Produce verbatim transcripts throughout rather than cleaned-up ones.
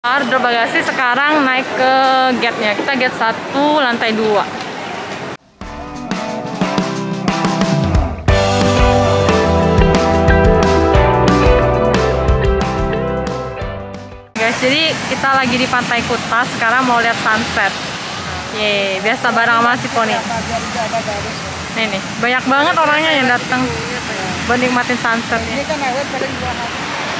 Drop bagasi sekarang naik ke gate-nya. Kita gate satu lantai dua. Guys, jadi kita lagi di Pantai Kuta. Sekarang mau lihat sunset. Yeay, biasa bareng sama si Poni. Nih nih, banyak banget orangnya yang datang buat nikmatin sunset. Ini kan lewat paling dua hari.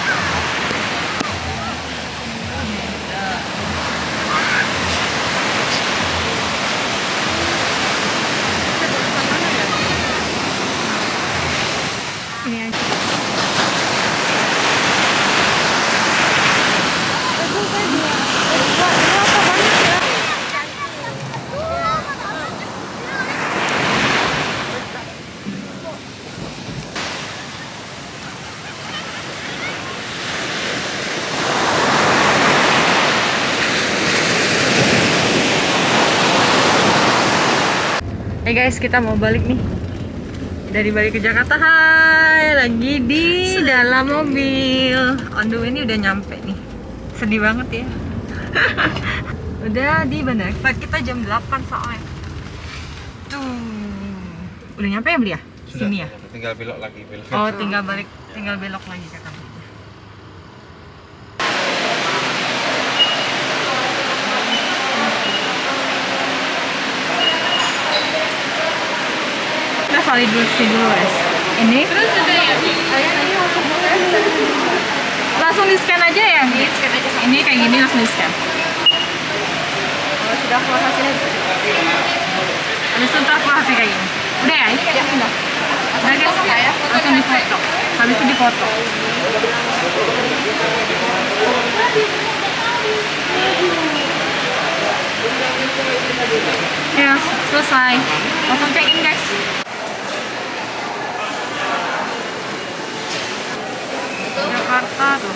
Hey guys, kita mau balik nih. Dari balik ke Jakarta. Hai, lagi di dalam mobil. On the way ini udah nyampe nih. Sedih banget ya. Udah di bandara. Kita jam delapan soalnya. Tuh. Udah nyampe ya, Beli ya? Sini ya? Tinggal belok lagi, belok. Oh, tinggal balik, tinggal belok lagi kata. Valid dulu sih dulu guys. Ini terus ada ya. Langsung langsung di scan aja ya. Di scan aja. Ini kayak gini langsung di scan. Kalau sudah keluar hasilnya habis itu ntar keluar hasil kayak gini. Udah ya? Ya udah. Udah guys, ya. Langsung di foto. Habis itu di foto. Ya, selesai. Langsung check in guys. Jakarta tuh.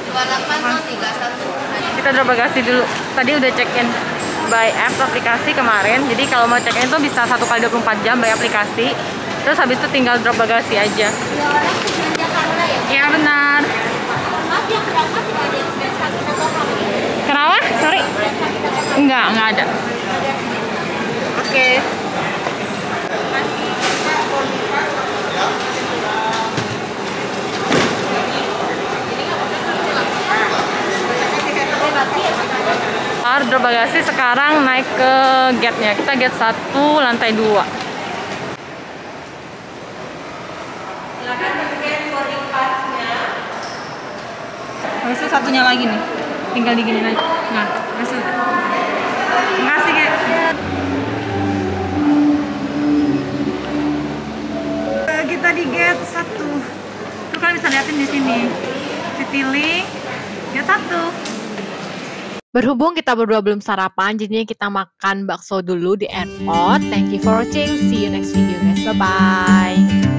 Kita drop bagasi dulu. Tadi udah check in by app aplikasi kemarin. Jadi kalau mau check in tuh bisa satu kali dua puluh empat jam by aplikasi. Terus habis itu tinggal drop bagasi aja. Iya benar. Kenapa? Sorry. Enggak, enggak ada. Oke. Okay. Drop bagasi sekarang naik ke gate-nya. Kita gate satu lantai dua. Silakan scan boarding pass-nya. Habis itu satunya lagi nih. Tinggal diginin aja. Nah, habis itu. Makasih, Kak. Kita di gate satu. Tuh kalian bisa liatin di sini. Citylink gate satu. Berhubung kita berdua belum sarapan, jadinya kita makan bakso dulu di airport. Thank you for watching. See you next video guys. Bye-bye.